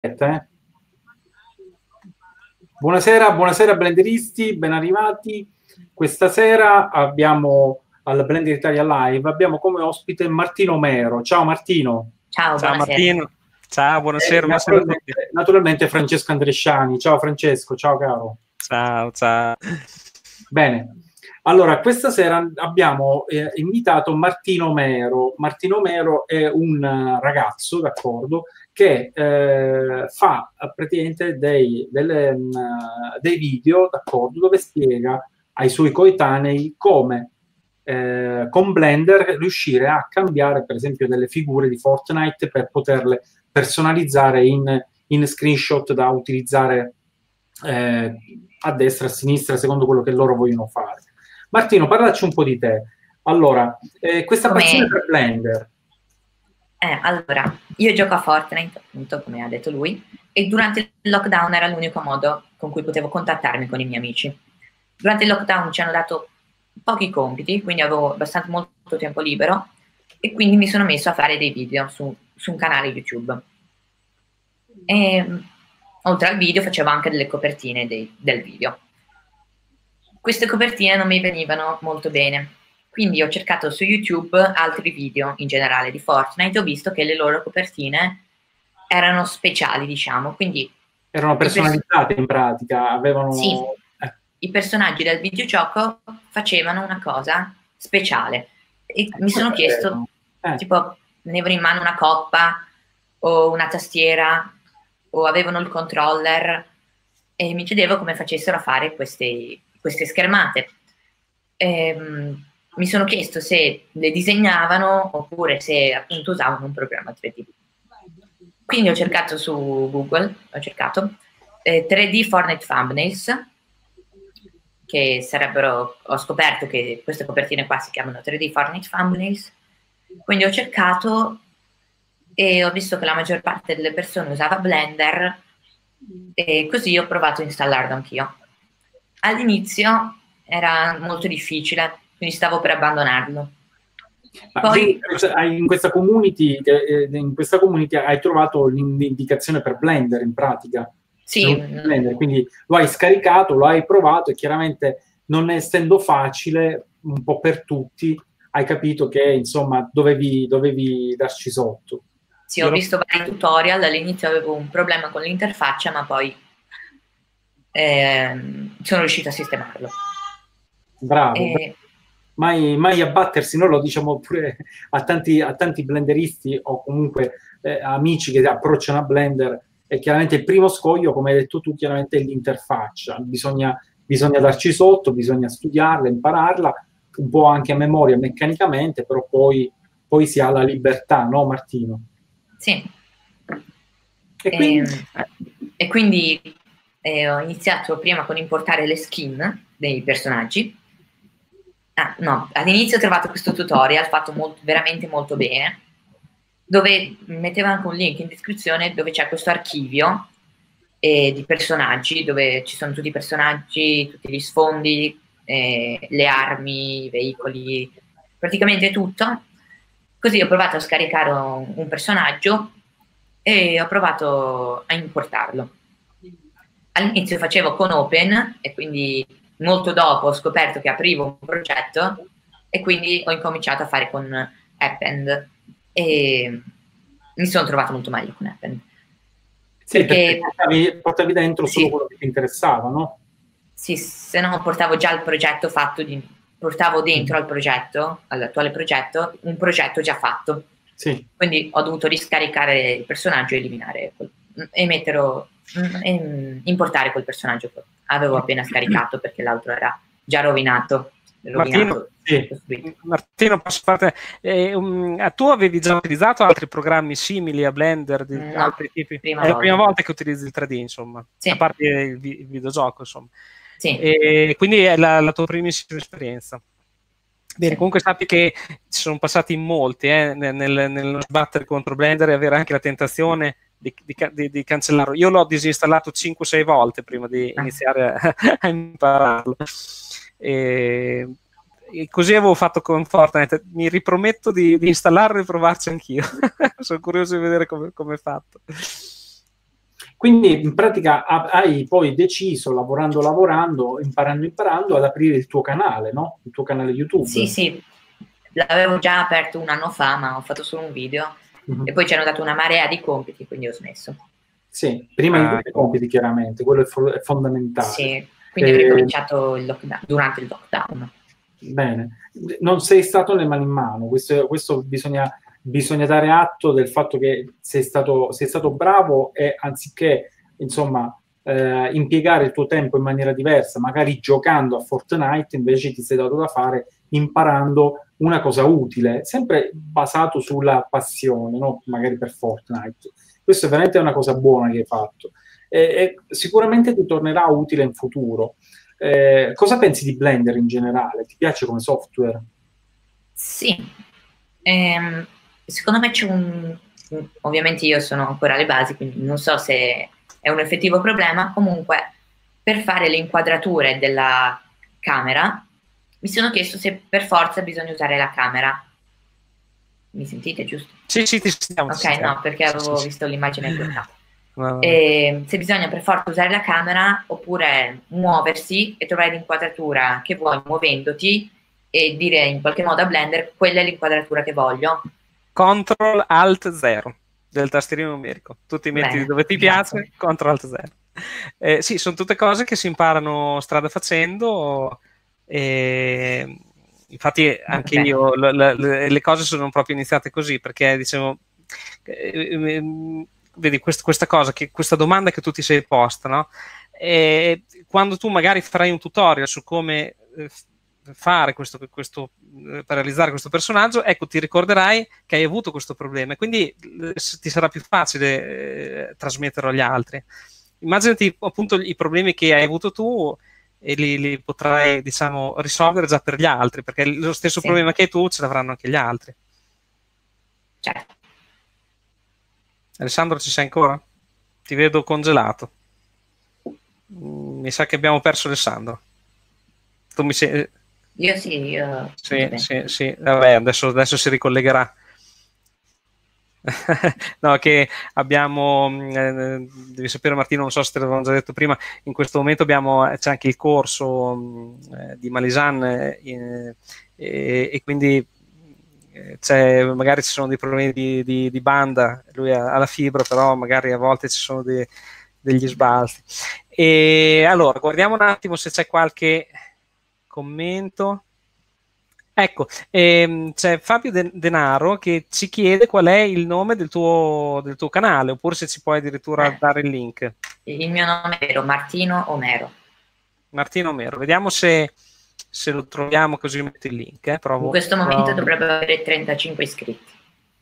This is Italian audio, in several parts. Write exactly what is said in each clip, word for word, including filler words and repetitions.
Eh. Buonasera, buonasera blenderisti, ben arrivati. Questa sera abbiamo al Blender Italia Live abbiamo come ospite Martino Mero. Ciao Martino. Ciao, Ciao buonasera. Martino. Ciao, buonasera, Eh, buonasera a naturalmente, tutti. naturalmente Francesco Andresciani. Ciao Francesco, ciao caro. Ciao, ciao. Bene. Allora, questa sera abbiamo eh, invitato Martino Mero. Martino Mero è un uh, ragazzo, d'accordo, che eh, fa praticamente dei, delle, uh, dei video, d'accordo, dove spiega ai suoi coetanei come eh, con Blender riuscire a cambiare, per esempio, delle figure di Fortnite per poterle personalizzare in, in screenshot da utilizzare eh, a destra, a sinistra, secondo quello che loro vogliono fare. Martino, parlaci un po' di te. Allora, eh, questa Come... passione per Blender. Eh, allora, io gioco a Fortnite, appunto, come ha detto lui, e durante il lockdown era l'unico modo con cui potevo contattarmi con i miei amici. Durante il lockdown ci hanno dato pochi compiti, quindi avevo abbastanza molto tempo libero, e quindi mi sono messo a fare dei video su, su un canale YouTube. E, oltre al video facevo anche delle copertine dei, del video. Queste copertine non mi venivano molto bene, quindi ho cercato su YouTube altri video in generale di Fortnite, ho visto che le loro copertine erano speciali, diciamo, quindi erano personalizzate in pratica, avevano... Sì, eh. i personaggi del videogioco facevano una cosa speciale e mi sono chiesto, eh. tipo, tenevano in mano una coppa o una tastiera o avevano il controller e mi chiedevo come facessero a fare queste, queste schermate. E, um, mi sono chiesto se le disegnavano oppure se appunto usavano un programma tre D. Quindi ho cercato su Google, ho cercato eh, tre D Fortnite Thumbnails, che sarebbero, ho scoperto che queste copertine qua si chiamano tre D Fortnite Thumbnails, quindi ho cercato e ho visto che la maggior parte delle persone usava Blender e così ho provato a installarlo anch'io. All'inizio era molto difficile, quindi stavo per abbandonarlo. Ma Poi in questa community, in questa community hai trovato l'indicazione per Blender in pratica? Sì. Blender, quindi lo hai scaricato, lo hai provato e chiaramente non essendo facile un po' per tutti, hai capito che insomma dovevi, dovevi darci sotto. Sì, ho visto vari tutorial, all'inizio avevo un problema con l'interfaccia, ma poi eh, sono riuscita a sistemarlo. Bravo, e... mai, mai abbattersi, noi lo diciamo pure a tanti, a tanti blenderisti o comunque eh, amici che approcciano a Blender, e chiaramente il primo scoglio, come hai detto tu, chiaramente è l'interfaccia, bisogna, bisogna darci sotto, bisogna studiarla, impararla, un po' anche a memoria meccanicamente, però poi, poi si ha la libertà, no Martino? Sì. E quindi, e, e quindi eh, ho iniziato prima con importare le skin dei personaggi. Ah, no, all'inizio ho trovato questo tutorial fatto molto, veramente molto bene, dove metteva anche un link in descrizione dove c'è questo archivio eh, di personaggi, dove ci sono tutti i personaggi, tutti gli sfondi, eh, le armi, i veicoli, praticamente tutto. Così ho provato a scaricare un, un personaggio e ho provato a importarlo. All'inizio facevo con Open e quindi molto dopo ho scoperto che aprivo un progetto e quindi ho incominciato a fare con Append e mi sono trovato molto meglio con Append. Sì, perché, perché portavi, portavi dentro solo sì. quello che ti interessava, no? Sì, se no portavo già il progetto fatto, di, portavo dentro mm. al progetto, all'attuale progetto, un progetto già fatto. Sì. Quindi ho dovuto riscaricare il personaggio e eliminare quel, e metterlo, e importare quel personaggio che avevo appena scaricato perché l'altro era già rovinato. Martino, sì. Martino, posso farti, eh, um, tu avevi già utilizzato altri programmi simili a Blender di no, altri tipi? Prima è volta. la prima volta che utilizzi il tre D, insomma, sì. a parte il, vi il videogioco, insomma. Sì. E quindi è la, la tua primissima esperienza. Bene, sì. comunque sappi che ci sono passati in molti eh, nel, nello sbattere contro Blender e avere anche la tentazione di, di, di, di cancellarlo. Io l'ho disinstallato cinque sei volte prima di iniziare a, a impararlo. E, e così avevo fatto con Fortnite. Mi riprometto di, di installarlo e provarci anch'io. Sono curioso di vedere come, come è fatto. Quindi in pratica hai poi deciso, lavorando lavorando, imparando imparando, ad aprire il tuo canale, no? Il tuo canale YouTube. Sì, sì, l'avevo già aperto un anno fa, ma ho fatto solo un video, mm-hmm. e poi ci hanno dato una marea di compiti, quindi ho smesso. Sì, prima ah, di tutti i compiti, chiaramente, quello è, fo- è fondamentale. Sì, quindi eh, ho ricominciato il lockdown, durante il lockdown. Bene, non sei stato le mani in mano, questo, questo bisogna... Bisogna dare atto del fatto che sei stato, sei stato bravo e anziché, insomma, eh, impiegare il tuo tempo in maniera diversa, magari giocando a Fortnite, invece ti sei dato da fare imparando una cosa utile, sempre basato sulla passione, no? Magari per Fortnite. Questo è veramente una cosa buona che hai fatto. E, e sicuramente ti tornerà utile in futuro. Eh, cosa pensi di Blender in generale? Ti piace come software? Sì. Ehm... Secondo me c'è un... Ovviamente io sono ancora alle basi, quindi non so se è un effettivo problema. Comunque, per fare le inquadrature della camera, mi sono chiesto se per forza bisogna usare la camera. Mi sentite, giusto? Sì, sì, ti sentiamo. Ok, ti sentiamo. No, perché avevo sì, visto sì. l'immagine bloccata. No. E se bisogna per forza usare la camera, oppure muoversi e trovare l'inquadratura che vuoi muovendoti e dire in qualche modo a Blender quella è l'inquadratura che voglio. Control Alt zero del tastierino numerico. Tu ti metti Beh, dove ti piace, esatto. Control Alt zero. Eh, sì, sono tutte cose che si imparano strada facendo. E infatti anche Beh. io le, le, le cose sono proprio iniziate così, perché dicevo eh, vedi quest, questa cosa, che, questa domanda che tu ti sei posta, no? E quando tu magari farai un tutorial su come eh, fare questo, questo per realizzare questo personaggio, ecco, ti ricorderai che hai avuto questo problema e quindi eh, ti sarà più facile eh, trasmetterlo agli altri. Immaginati appunto i problemi che hai avuto tu e li, li potrai, diciamo, risolvere già per gli altri, perché lo stesso sì. problema che hai tu ce l'avranno anche gli altri. Certo. Alessandro, ci sei ancora? Ti vedo congelato. Mi sa che abbiamo perso Alessandro. Tu mi sei... Io sì, io... Sì, sì, sì. Vabbè, adesso, adesso si ricollegherà. No, che abbiamo, eh, devi sapere Martino, non so se te l'avevamo già detto prima, in questo momento abbiamo, c'è anche il corso eh, di Malisan eh, e, e quindi c'è, magari ci sono dei problemi di, di, di banda, lui ha, ha la fibra, però magari a volte ci sono dei, degli sbalzi. E allora, guardiamo un attimo se c'è qualche commento. Ecco, ehm, c'è Fabio De- Denaro che ci chiede qual è il nome del tuo, del tuo canale, oppure se ci puoi addirittura eh, dare il link. Il mio nome è vero, Martino Omero. Martino Omero, vediamo se, se lo troviamo, così metto il link. Eh. Provo, In questo momento provo. dovrebbe avere trentacinque iscritti.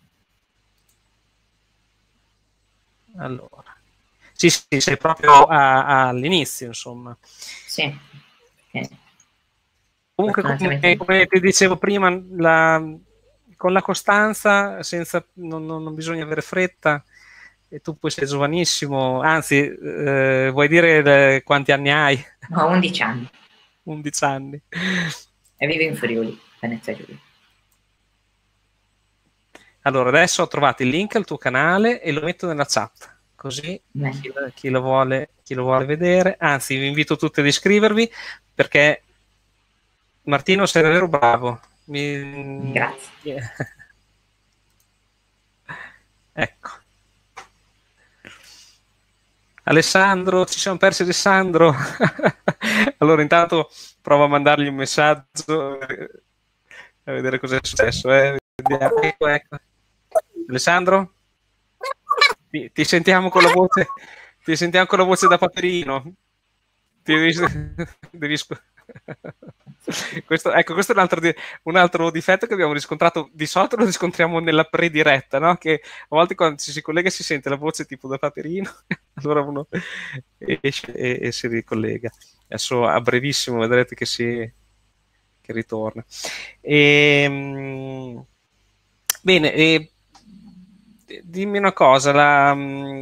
Allora, sì, sì, sei proprio a, a, all'inizio, insomma. Sì. Eh. Comunque, come, come ti dicevo prima, la, con la costanza, senza, non, non, non bisogna avere fretta, e tu poi sei giovanissimo, anzi, eh, vuoi dire eh, quanti anni hai? Ho undici anni. undici anni. E vivo in Friuli, Venezia Giulia. Allora, adesso ho trovato il link al tuo canale e lo metto nella chat, così chi, chi, lo vuole, chi lo vuole vedere, anzi, vi invito tutti ad iscrivervi, perché Martino, sei davvero bravo. Mi... Grazie. Yeah. Ecco. Alessandro, ci siamo persi Alessandro. Allora intanto provo a mandargli un messaggio a vedere cosa è successo. Eh. Ecco, ecco. Alessandro? Ti, ti sentiamo con la voce, ti sentiamo con la voce da Paperino. Ti devi, devi Questo, ecco, questo è un altro, di, un altro difetto che abbiamo riscontrato. Di solito lo riscontriamo nella prediretta, no? Che a volte quando ci si collega si sente la voce tipo da Paperino, allora uno esce e, e si ricollega. Adesso a brevissimo vedrete che si che ritorna. E, bene, e, dimmi una cosa, la,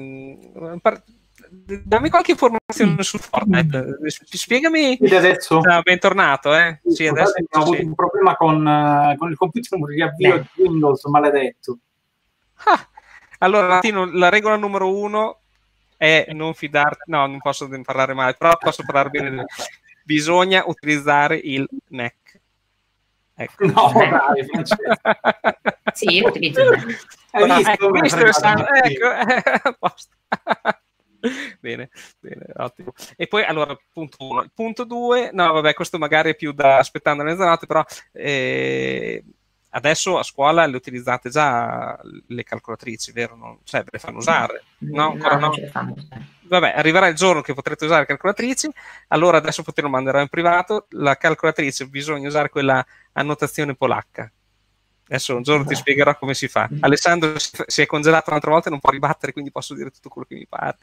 dammi qualche informazione sul Fortnite. Spiegami. Adesso ah, bentornato, eh? Sì, sì, adesso ho avuto sì. un problema con, uh, con il computer, un riavvio di Windows maledetto. Ah, allora, Martino, la regola numero uno: è non fidarti, no, non posso parlare male, però posso parlare bene. Bisogna utilizzare il Mac. Ecco. No, dai, Francesco. Sì, io utilizzo il Mac. Hai visto? Ecco, questo è san- ecco, a posto. Bene, bene, ottimo. E poi, allora, punto uno. Punto due, no, vabbè, questo magari è più da aspettando le mezzanotte, però eh, adesso a scuola le utilizzate già le calcolatrici, vero? Non, cioè, ve le fanno usare? No, ancora no, no. non ce le fanno usare. Vabbè, arriverà il giorno che potrete usare calcolatrici, allora adesso poi te lo manderò in privato. La calcolatrice bisogna usare quella annotazione polacca. Adesso un giorno ti spiegherò come si fa. Alessandro si è congelato un'altra volta e non può ribattere, quindi posso dire tutto quello che mi pare.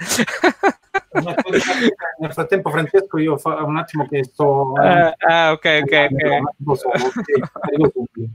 Nel frattempo, Francesco, io fa un attimo che sto... Eh, ah, ok, ok, ok.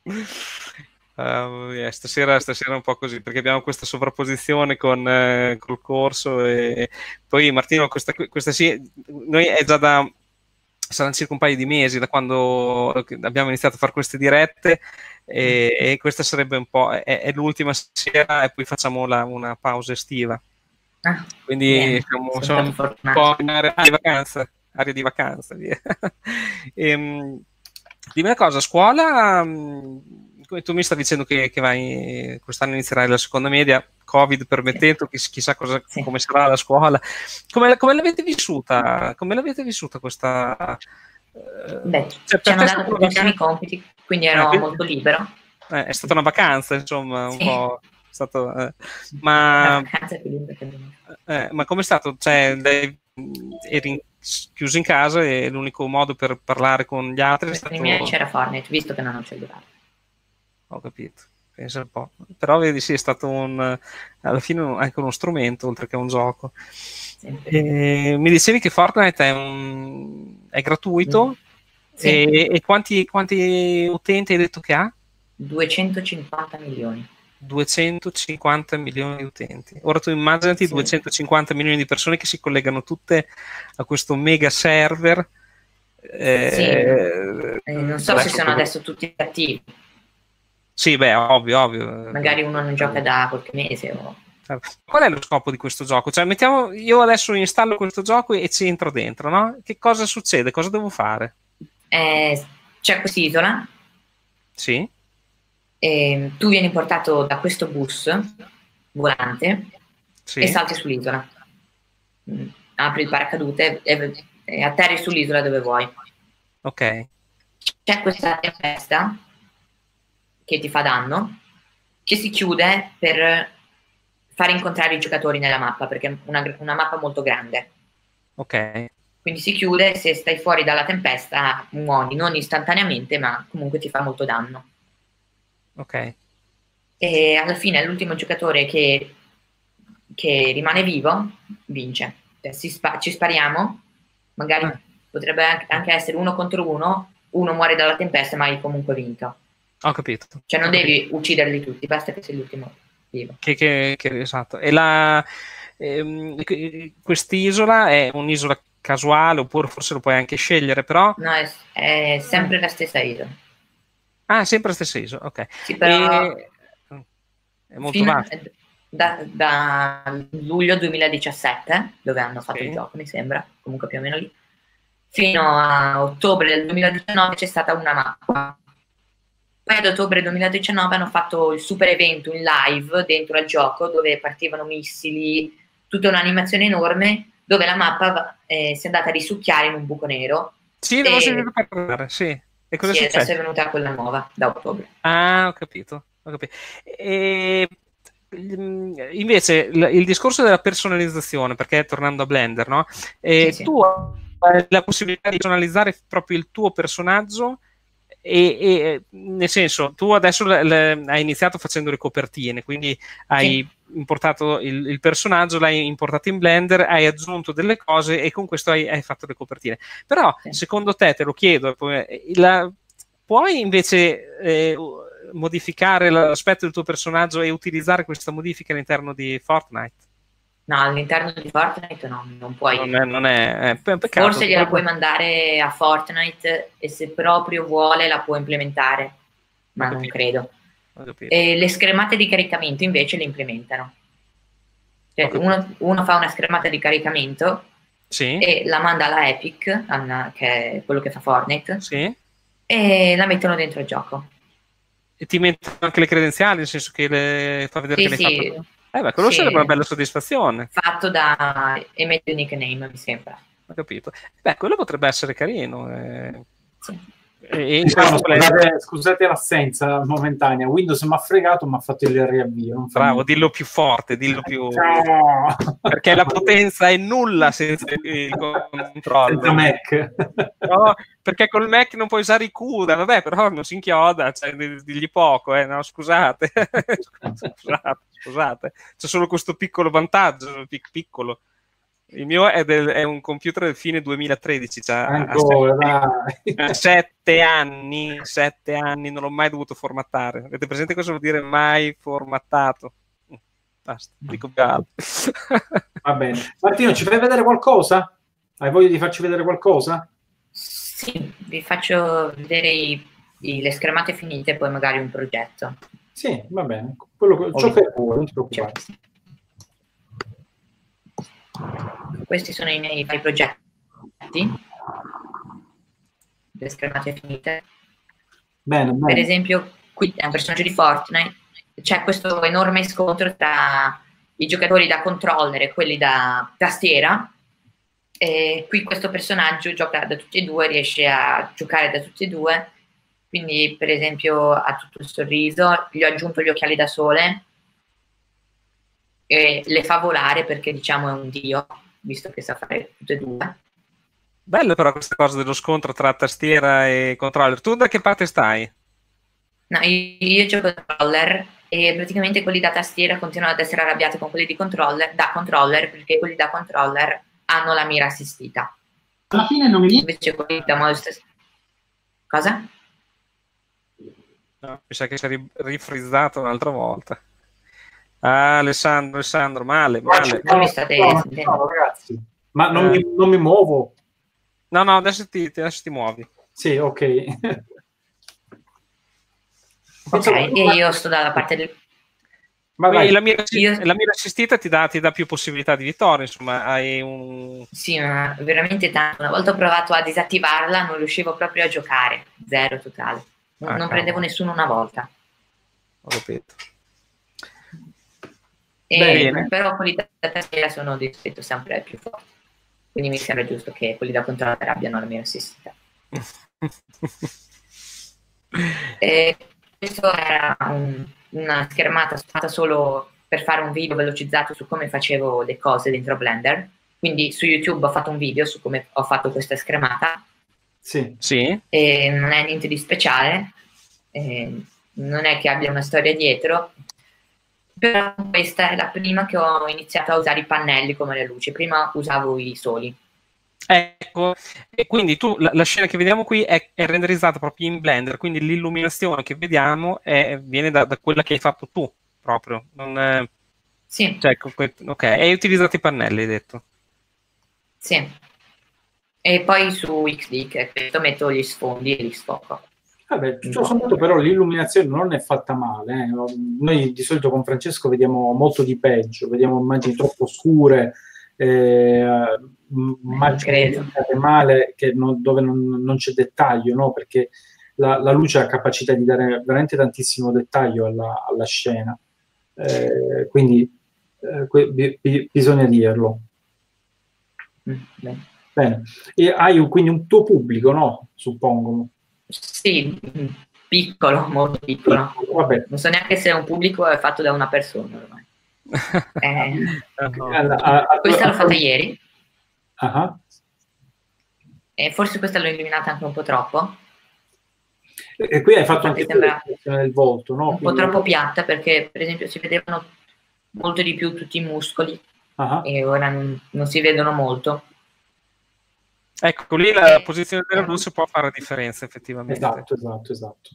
Uh, yeah, stasera, stasera è un po' così, perché abbiamo questa sovrapposizione con eh, col corso e poi Martino, questa, questa sì, noi è già da... saranno circa un paio di mesi da quando abbiamo iniziato a fare queste dirette e, e questa sarebbe un po' è, è l'ultima sera e poi facciamo la, una pausa estiva, ah, quindi bene, siamo, siamo un po' in area di vacanza, area di vacanza via. E, dimmi una cosa, a scuola tu mi stai dicendo che, che vai quest'anno inizierai la seconda media, Covid permettendo, sì. Chissà cosa, sì. Come sarà la scuola. Come, come l'avete vissuta? Come l'avete vissuta questa? Beh, cioè, ci hanno dato pochissimi compiti, quindi ero eh, molto libero. Eh, è stata una vacanza, insomma, un sì. po'. È stato, eh, ma, eh, ma com'è stato? Cioè, lei, eri chiuso in casa e l'unico modo per parlare con gli altri è stato... Per i miei c'era Fortnite, visto che non ho cellulare. Ho capito, pensa un po'. Però vedi, sì, è stato un, alla fine anche uno strumento oltre che un gioco. Sì. E, mi dicevi che Fortnite è, un, è gratuito, sì. e, e quanti, quanti utenti hai detto che ha? duecentocinquanta milioni. duecentocinquanta milioni di utenti. Ora tu immaginati sì. duecentocinquanta milioni di persone che si collegano tutte a questo mega server. Eh, sì. eh, non so se sono adesso tutti attivi. Sì, beh, ovvio, ovvio. Magari uno non gioca da qualche mese. O... Qual è lo scopo di questo gioco? Cioè, mettiamo, io adesso installo questo gioco e ci entro dentro, no? Che cosa succede? Cosa devo fare? Eh, c'è quest'isola. Sì. E tu vieni portato da questo bus volante, sì. E salti sull'isola. Apri il paracadute e, e atterri sull'isola dove vuoi. Ok. C'è questa tempesta che ti fa danno, che si chiude per fare incontrare i giocatori nella mappa, perché è una, una mappa molto grande. Ok. Quindi si chiude, se stai fuori dalla tempesta muori, non istantaneamente, ma comunque ti fa molto danno. Ok. E alla fine l'ultimo giocatore che, che rimane vivo vince. Cioè, si spa ci spariamo, magari ah. potrebbe anche essere uno contro uno, uno muore dalla tempesta, ma hai comunque vinto. Ho capito. Cioè non Ho devi capito. ucciderli tutti, basta che sei l'ultimo vivo. Che, che, che, esatto. E la ehm, quest'isola è un'isola casuale, oppure forse lo puoi anche scegliere, però... No, è, è sempre mm. la stessa isola. Ah, sempre la stessa isola, ok. Sì, però... E... È molto vasta. Da, da luglio duemiladiciassette, dove hanno fatto sì. il gioco, mi sembra, comunque più o meno lì, fino a ottobre del duemiladiciannove c'è stata una mappa. Poi ad ottobre duemiladiciannove hanno fatto il super evento in live dentro al gioco, dove partivano missili, tutta un'animazione enorme, dove la mappa eh, si è andata a risucchiare in un buco nero. Sì, devo sentire parlare, sì. E cosa sì, è successo? Adesso è venuta quella nuova, da ottobre. Ah, ho capito. Ho capito. E... invece il, il discorso della personalizzazione, perché tornando a Blender, no? E sì, tu sì. hai la possibilità di personalizzare proprio il tuo personaggio e, e nel senso, tu adesso le, le, hai iniziato facendo le copertine, quindi hai sì. importato il, il personaggio, l'hai importato in Blender, hai aggiunto delle cose e con questo hai, hai fatto le copertine. Però sì. secondo te, te lo chiedo, la, puoi invece eh, modificare l'aspetto del tuo personaggio e utilizzare questa modifica all'interno di Fortnite? No, all'interno di Fortnite no, non puoi. Non è, non è, è peccato, forse gliela puoi mandare a Fortnite e se proprio vuole la può implementare, ma non credo. E le schermate di caricamento invece le implementano. Cioè, uno, uno fa una schermata di caricamento, sì, e la manda alla Epic, che è quello che fa Fortnite, sì, e la mettono dentro il gioco. E ti mettono anche le credenziali, nel senso che le fa vedere sì, che l'hai sì, fatto? Eh beh, quello sì, sarebbe una bella soddisfazione. Fatto da Emette Nickname, mi sembra. Ho capito. Beh, quello potrebbe essere carino. Eh. Sì. E in diciamo, questo scusate, scusate l'assenza momentanea, Windows mi ha fregato, mi ha fatto il riavvio. Non Bravo, dillo più forte, dillo più... No. Perché la potenza è nulla senza il controllo. Senza Mac. No, perché col Mac non puoi usare i CUDA, vabbè, però non si inchioda, cioè, digli poco, eh, no, scusate. scusate, scusate. C'è solo questo piccolo vantaggio, pic- piccolo. Il mio è, del, è un computer del fine duemilatredici, cioè ancora, a sette anni, sette anni non l'ho mai dovuto formattare. Avete presente cosa vuol dire mai formattato? Basta, dico più altro. Va bene. Martino, ci fai vedere qualcosa? Hai voglia di farci vedere qualcosa? Sì, vi faccio vedere i, i, le schermate finite e poi magari un progetto. Sì, va bene. Quello, ciò che vuoi, non ti preoccupare. Cioè, questi sono i miei vari progetti, le schermate finite. Bene, bene. Per esempio, qui è un personaggio di Fortnite, c'è questo enorme scontro tra i giocatori da controller e quelli da tastiera, e qui questo personaggio gioca da tutti e due, riesce a giocare da tutti e due, quindi per esempio ha tutto il sorriso, gli ho aggiunto gli occhiali da sole, e le fa volare perché diciamo è un dio, visto che sa fare tutte e due. Bello però questa cosa dello scontro tra tastiera e controller. Tu da che parte stai? No, io, io gioco da controller e praticamente quelli da tastiera continuano ad essere arrabbiati con quelli di controller, da controller, perché quelli da controller hanno la mira assistita. Alla fine non mi viene. Invece quelli da mouse... Cosa? No, mi sa che si è rifrizzato un'altra volta. Ah, Alessandro, Alessandro, male, male. Non mi state no, no, ragazzi. Ma non, eh. mi, non mi muovo. No, no, adesso ti, adesso ti muovi. Sì, ok. Ok, e io sto dalla parte del... Ma vai, la, mira, io... la mira assistita ti dà, ti dà più possibilità di vittoria, insomma, hai un... Sì, ma veramente tanto. Una volta ho provato a disattivarla, non riuscivo proprio a giocare. Zero totale. Non, ah, non prendevo nessuno una volta. Ho capito. E, però quelli da tastiera sono di rispetto sempre più forti. Quindi mi sembra giusto che quelli da controller abbiano la mira assistita. E questo era un, una schermata fatta solo per fare un video velocizzato su come facevo le cose dentro Blender. Quindi su YouTube ho fatto un video su come ho fatto questa schermata. Sì. Sì. E non è niente di speciale, e non è che abbia una storia dietro, però questa è la prima che ho iniziato a usare i pannelli come le luci. Prima usavo i soli. Ecco, e quindi tu la, la scena che vediamo qui è, è renderizzata proprio in Blender, quindi l'illuminazione che vediamo è, viene da, da quella che hai fatto tu proprio. Non è, sì. Cioè, ok, hai utilizzato i pannelli, hai detto. Sì. E poi su X D, che questo metto gli sfondi e li sfoco. Vabbè, tutto sommato però l'illuminazione non è fatta male. Eh. Noi di solito con Francesco vediamo molto di peggio, vediamo immagini troppo scure, eh, immagini male che non, dove non, non c'è dettaglio, no? Perché la, la luce ha capacità di dare veramente tantissimo dettaglio alla, alla scena. Eh, quindi eh, que- b- bisogna dirlo. Mm, bene. E hai un, quindi un tuo pubblico, no? Suppongo. Sì, piccolo, molto piccolo. Vabbè. Non so neanche se è un pubblico è fatto da una persona ormai. Eh, alla, a, a, questa l'ho fatta ieri. Uh-huh. E forse questa l'ho illuminata anche un po' troppo. E qui hai fatto anche sembra del volto, no? Un Quindi... po' troppo piatta, perché per esempio si vedevano molto di più tutti i muscoli, uh-huh, e ora non, non si vedono molto. Ecco, lì la eh, posizione della luce può fare la differenza, effettivamente. Esatto, esatto, esatto.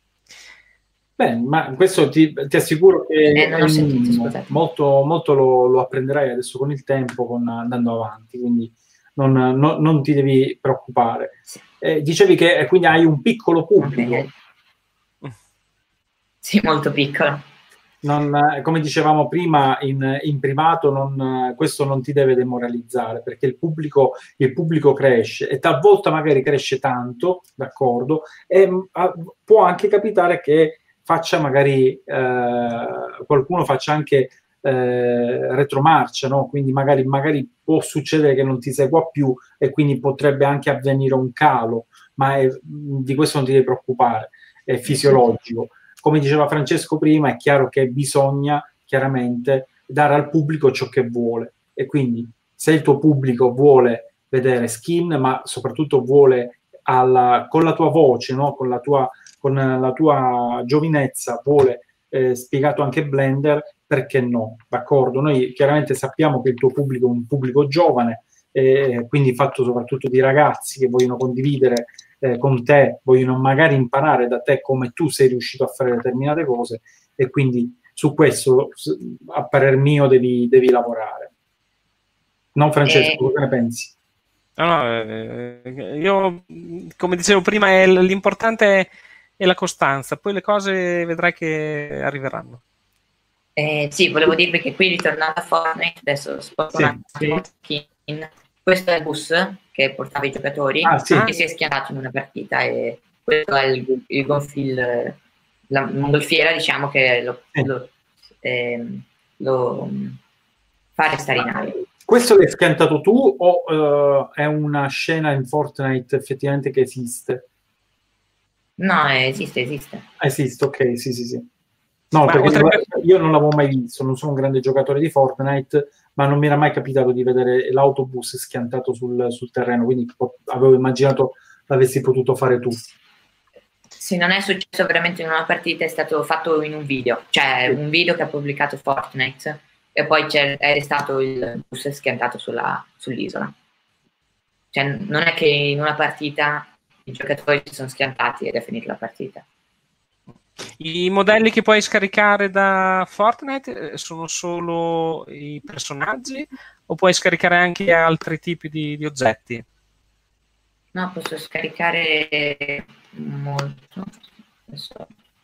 Bene, ma questo ti, ti assicuro che eh, non ho sentito, molto, molto lo, lo apprenderai adesso con il tempo, con, andando avanti, quindi non, non, non ti devi preoccupare. Sì. Eh, dicevi che quindi hai un piccolo pubblico. Okay. Sì, molto piccolo. non, come dicevamo prima in, in privato, non, questo non ti deve demoralizzare, perché il pubblico, il pubblico cresce e talvolta magari cresce tanto, d'accordo, e a, può anche capitare che faccia magari eh, qualcuno faccia anche eh, retromarcia, no? Quindi magari, magari può succedere che non ti segua più e quindi potrebbe anche avvenire un calo, ma è, di questo non ti devi preoccupare, è fisiologico. Come diceva Francesco prima, è chiaro che bisogna chiaramente dare al pubblico ciò che vuole, e quindi se il tuo pubblico vuole vedere skin, ma soprattutto vuole alla, con la tua voce, no? con, la tua, con la tua giovinezza, vuole eh, spiegato anche Blender, perché no? D'accordo? Noi chiaramente sappiamo che il tuo pubblico è un pubblico giovane, eh, quindi fatto soprattutto di ragazzi che vogliono condividere Eh, con te, vogliono magari imparare da te come tu sei riuscito a fare determinate cose, e quindi su questo, a parer mio, devi, devi lavorare. No, Francesco, eh, cosa ne pensi? No, no, eh, io, come dicevo prima, è, l'importante è, è la costanza, poi le cose vedrai che arriveranno. Eh, sì, volevo dirvi che qui, ritornando a Fortnite, adesso sposto sì, un attimo sì. skin. Questo è il bus che portava i giocatori, ah, sì. che si è schiantato in una partita, e questo è il, il gonfil, la mongolfiera, diciamo, che lo, sì. lo, eh, lo fa restare in aria. Questo l'hai schiantato tu o uh, è una scena in Fortnite effettivamente che esiste? No, esiste, esiste. Esiste, ok, sì, sì, sì. No, ma perché oltre... io non l'avevo mai visto, non sono un grande giocatore di Fortnite, ma non mi era mai capitato di vedere l'autobus schiantato sul, sul terreno, quindi avevo immaginato l'avessi potuto fare tu. Sì, non è successo veramente in una partita, è stato fatto in un video, cioè sì. un video che ha pubblicato Fortnite, e poi c'è, è restato il bus schiantato sulla, sull'isola. Cioè non è che in una partita i giocatori si sono schiantati ed è finita la partita. I modelli che puoi scaricare da Fortnite sono solo i personaggi o puoi scaricare anche altri tipi di, di oggetti? No, posso scaricare molto. Adesso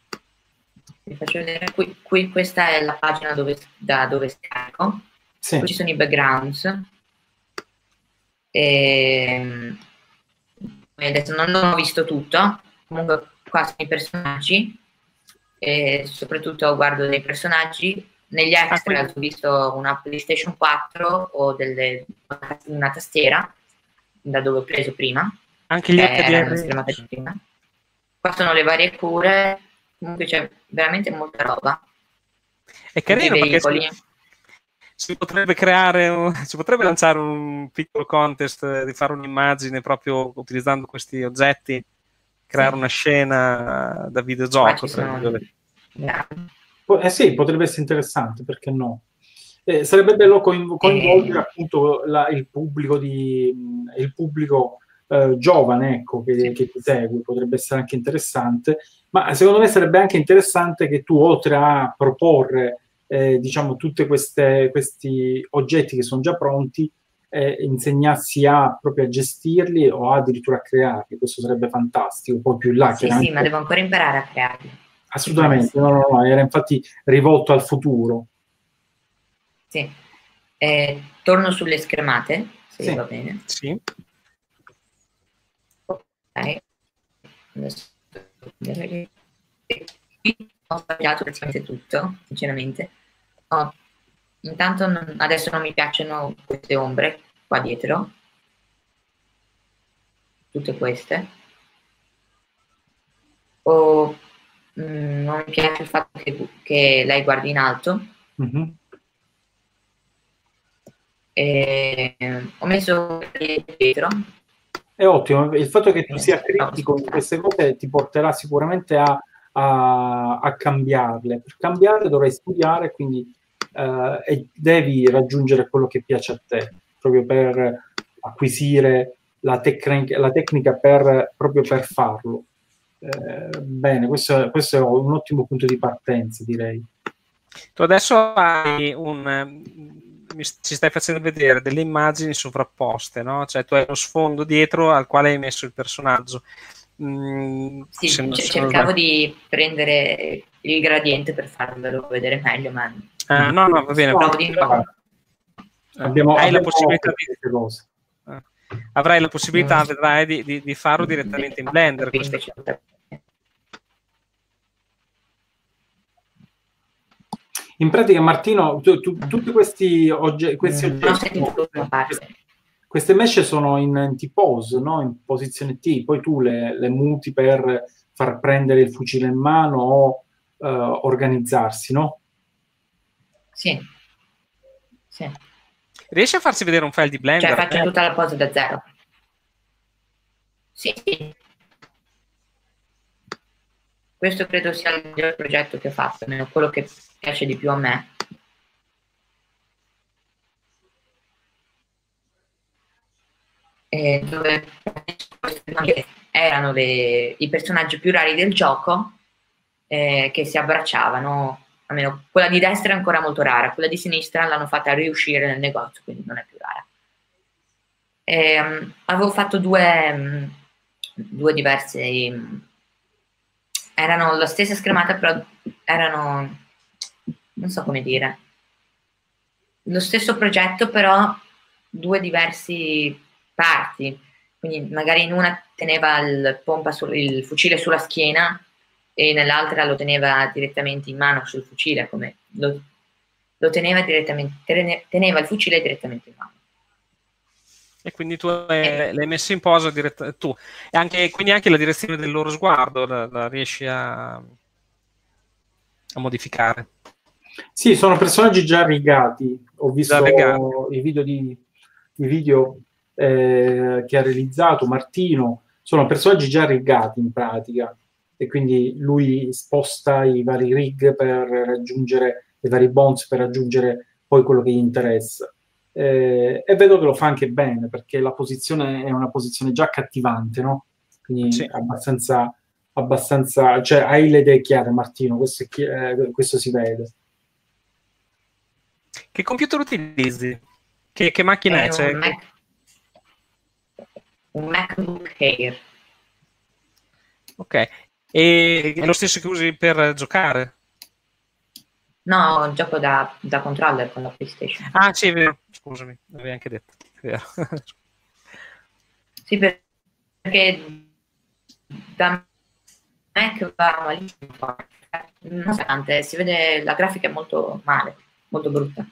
vi faccio vedere. Qui, qui questa è la pagina dove, da dove scarico. Sì. Qui ci sono i backgrounds. E, adesso non ho visto tutto. Comunque qua sono i personaggi. E soprattutto guardo dei personaggi. Negli extra ah, ho visto una PlayStation quattro o delle, una tastiera da dove ho preso prima. Anche gli H D R. Prima. Qua sono le varie cure, comunque c'è veramente molta roba. È carino perché si, si potrebbe creare, un, si potrebbe lanciare un piccolo contest di fare un'immagine proprio utilizzando questi oggetti, creare sì. una scena da videogioco. Tra eh sì, potrebbe essere interessante, perché no? Eh, sarebbe bello coinv- coinvolgere eh. appunto la, il pubblico di il pubblico eh, giovane, ecco, che, sì. che ti segue, potrebbe essere anche interessante, ma secondo me sarebbe anche interessante che tu, oltre a proporre eh, diciamo tutte queste questi oggetti che sono già pronti, eh, insegnassi a proprio a gestirli o addirittura a crearli. Questo sarebbe fantastico. Poi più in là, sì, sì, ma devo ancora imparare a crearli. Assolutamente, no, no, no, era infatti rivolto al futuro. Sì. Eh, torno sulle schermate, se sì. va bene. Sì. Ok. Adesso... Qui ho sbagliato praticamente tutto, sinceramente. Oh, intanto non, adesso non mi piacciono queste ombre qua dietro. Tutte queste. O mh, non mi piace il fatto che, che lei guardi in alto. Mm-hmm. E, ho messo dietro. È ottimo, il fatto che tu sia critico in queste cose ti porterà sicuramente a, a, a cambiarle. Per cambiarle dovrai studiare, quindi eh, e devi raggiungere quello che piace a te, proprio per acquisire la, tecnica, la tecnica per, proprio per farlo. Eh, bene, questo, questo è un ottimo punto di partenza, direi. Tu adesso hai un... ci stai facendo vedere delle immagini sovrapposte, no? Cioè tu hai lo sfondo dietro al quale hai messo il personaggio. Mm, sì, c- cercavo di prendere il gradiente per farvelo vedere meglio, ma ah, no, no, va bene. Provo di nuovo. Abbiamo, Hai abbiamo la possibilità di queste cose. avrai la possibilità, vedrai, di, di, di farlo direttamente in Blender. Invece, in pratica, Martino, tu, tu, tutti questi, ogge questi mm, oggetti, parte. queste mesh sono in, in T-pose, no? In posizione T, poi tu le, le muti per far prendere il fucile in mano o uh, organizzarsi, no? Sì. Sì. Riesci a farsi vedere un file di Blender? Cioè faccio tutta la pose da zero. Sì, sì. Questo credo sia il miglior progetto che ho fatto, almeno quello che piace di più a me. E dove erano le, i personaggi più rari del gioco eh, che si abbracciavano. Almeno quella di destra è ancora molto rara, quella di sinistra l'hanno fatta riuscire nel negozio, quindi non è più rara. E, um, avevo fatto due, um, due diverse, um, erano la stessa schermata, però erano, non so come dire, lo stesso progetto, però due diversi parti. Quindi magari in una teneva il, pompa sul, il fucile sulla schiena e nell'altra lo teneva direttamente in mano sul fucile, come lo, lo teneva direttamente, teneva il fucile direttamente in mano. E quindi tu l'hai messo in posa diretta, tu. E anche, quindi anche la direzione del loro sguardo la, la riesci a, a modificare. Sì, sono personaggi già rigati. Ho visto i video, di, i video eh, che ha realizzato Martino. Sono personaggi già rigati in pratica. E quindi lui sposta i vari rig per raggiungere i vari bonds, per raggiungere poi quello che gli interessa. Eh, e vedo che lo fa anche bene, perché la posizione è una posizione già accattivante, no? Quindi sì. abbastanza, abbastanza, cioè hai le idee chiare, Martino, questo, è chi eh, questo si vede. Che computer utilizzi? Che, che macchina è? è Cioè, un, Mac, un MacBook Air. Ok. E è lo stesso che usi per giocare? No, gioco da, da controller con la PlayStation. Ah, sì, è vero. Scusami, l'avevi anche detto. È vero. Sì, perché da Mac va malissimo. Nonostante, si vede, la grafica è molto male, molto brutta.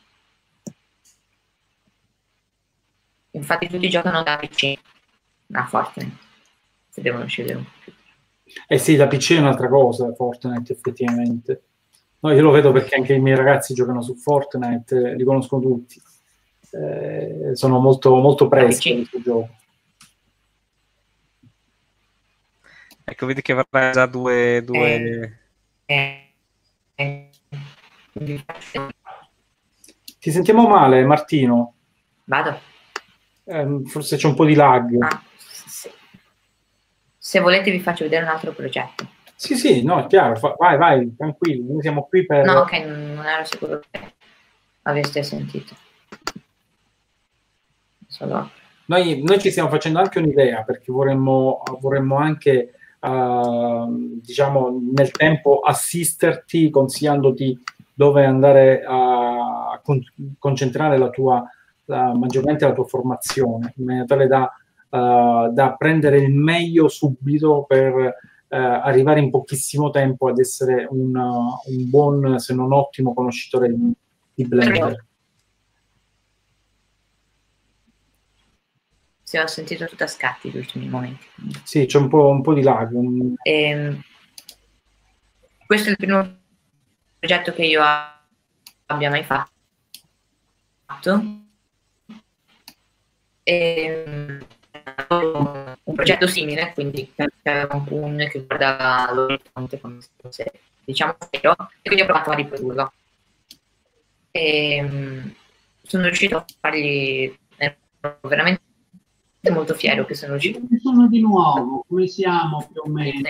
Infatti tutti giocano da P C, a Fortnite, se devono scegliere un computer. Eh sì, da P C è un'altra cosa, Fortnite, effettivamente. No, io lo vedo perché anche i miei ragazzi giocano su Fortnite, li conoscono tutti. Eh, sono molto, molto presto in questo gioco. Ecco, vedi che avrai già due... due... Eh, eh, Ti sentiamo male, Martino? Vado. Eh, forse c'è un po' di lag. Ah, se, se volete vi faccio vedere un altro progetto. Sì, sì, no, è chiaro. Vai, vai, tranquilli. Noi siamo qui per... No, ok, non ero sicuro che aveste sentito. Solo... Noi, noi ci stiamo facendo anche un'idea, perché vorremmo, vorremmo anche, uh, diciamo, nel tempo assisterti, consigliandoti dove andare a con concentrare la tua, la, maggiormente la tua formazione, in maniera tale da, uh, da prendere il meglio subito per uh, arrivare in pochissimo tempo ad essere un, uh, un buon, se non ottimo, conoscitore di, di Blender. Se ho sentito tutto a scatti gli ultimi momenti. Sì, c'è un po', un po' di lag. E, questo è il primo progetto che io abbia mai fatto. E, un progetto simile, quindi aveva un pugno che guardava l'orizzonte come se fosse, diciamo, vero, e quindi ho provato a riprodurlo. E, sono riuscito a fargli veramente molto fiero che sono riuscito. Come sono di nuovo? Come siamo più o meno?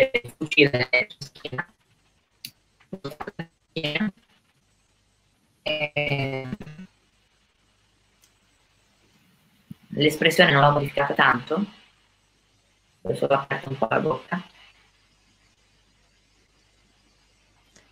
L'espressione non l'ho modificata tanto, ho solo aperto un po' la bocca.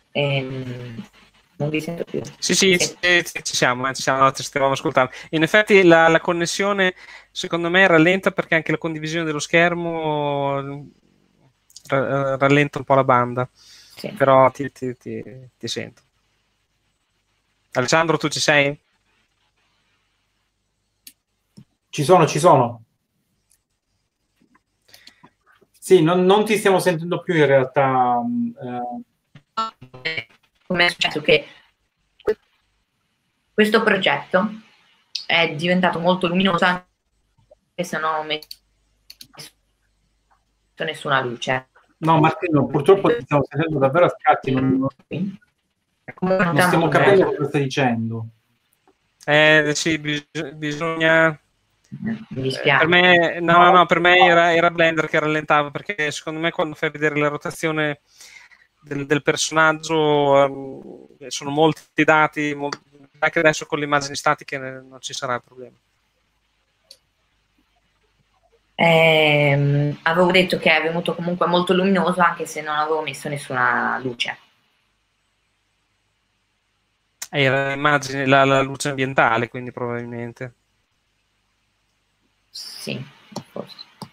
Ehm, non vi sento più. Sì, sì, sì. Ci, ci siamo, eh, ci siamo, ci stavamo ascoltando. In effetti la, la connessione secondo me rallenta perché anche la condivisione dello schermo ra- rallenta un po' la banda, Sì. però ti, ti, ti, ti sento. Alessandro, tu ci sei? Ci sono, ci sono. Sì, non, non ti stiamo sentendo più in realtà. Eh. Come è successo che questo progetto è diventato molto luminoso anche se non ho messo nessuna luce. No, Martino, purtroppo ti stiamo sentendo davvero a scatti, non, non, non stiamo capendo cosa stai dicendo. Eh, sì, bis- bisogna... Mi dispiace. Per me, no, no, no, per me era, era Blender che rallentava, perché secondo me quando fai vedere la rotazione del, del personaggio um, sono molti dati, mol- anche adesso con le immagini statiche non ci sarà problema. Eh, avevo detto che è venuto comunque molto luminoso anche se non avevo messo nessuna luce. Era l'immagine, la, la luce ambientale, quindi probabilmente. Sì, forse.